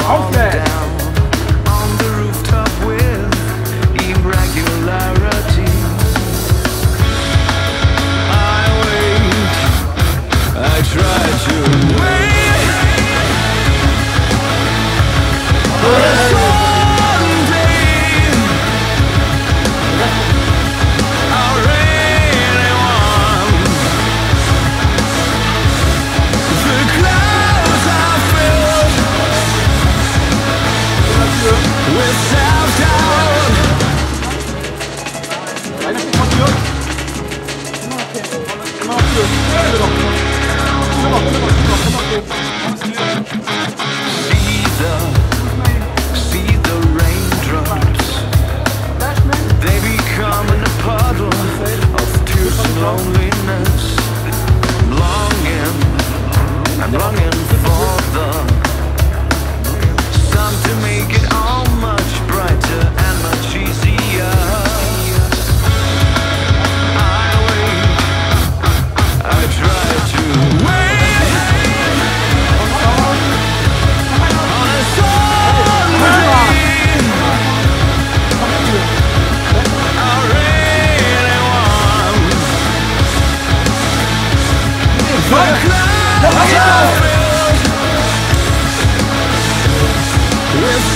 fall down on the rooftop with irregularity. I wait, I try to wait, but someday I really want the clouds are filled with self-doubt. See the raindrops, they become in a puddle of tears and loneliness. I'm longing for the sun to make it all much brighter and much easier. I wait, I try to wait on a sunray. I really want the clouds are filled with